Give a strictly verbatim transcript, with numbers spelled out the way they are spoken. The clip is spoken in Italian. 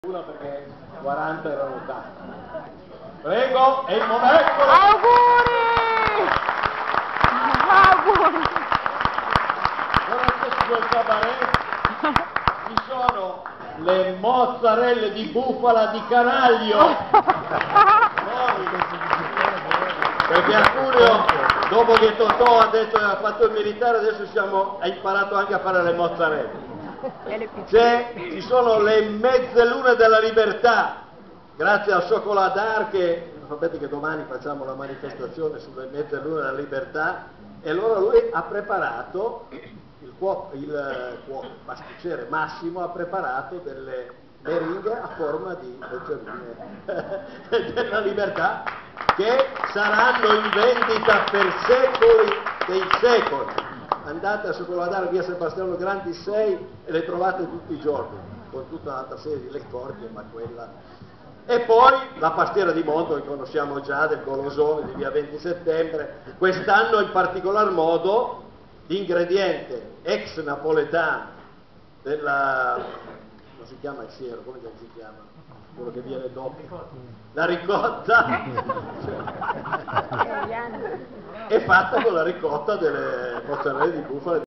Una perché quaranta erano ottanta. Prego, è il momento. Auguri! Auguri! Guardate sul cabaret ci sono le mozzarelle di bufala di Canaglio. Perché a Cuneo, dopo che Totò ha detto che ha fatto il militare, adesso siamo, ha imparato anche a fare le mozzarelle. C'è, ci sono le mezzelune della libertà, grazie al Chocoladar, che sapete che domani facciamo la manifestazione sulle mezzelune della libertà, e allora lui ha preparato, il, cuoco, il cuoco, pasticcere Massimo ha preparato delle meringhe a forma di mezzelune della libertà, che saranno in vendita per secoli dei secoli. Andate a Chocoladar, via Sebastiano Grandi sei, e le trovate tutti i giorni, con tutta un'altra serie di leccornie, ma quella. E poi la pastiera di Monto, che conosciamo già, del Golosone di via venti settembre, quest'anno in particolar modo l'ingrediente ex napoletano della, come si chiama il siero, come si chiama? Quello che viene dopo, la ricotta, è fatta con la ricotta delle mozzarelle di bufala.